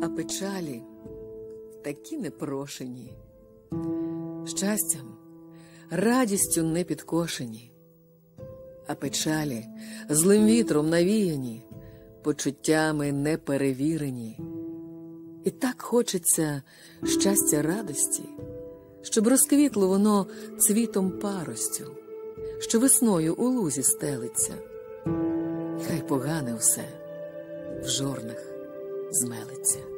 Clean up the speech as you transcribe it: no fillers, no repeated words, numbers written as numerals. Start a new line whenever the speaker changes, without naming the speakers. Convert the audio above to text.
А печалі такі непрошені, щастям, радістю не підкошені, а печалі злим вітром навіяні, почуттями неперевірені. І так хочеться щастя радості, щоб розквітло воно цвітом паростю, що весною у лузі стелиться. Хай погане все в жорнах змелиться.